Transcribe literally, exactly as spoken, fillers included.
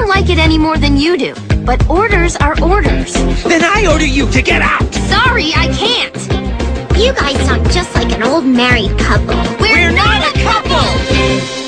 like it any more than you do. But orders are orders. Then I order you to get out! Sorry, I can't. You guys sound just like an old married couple. We're, We're not a couple!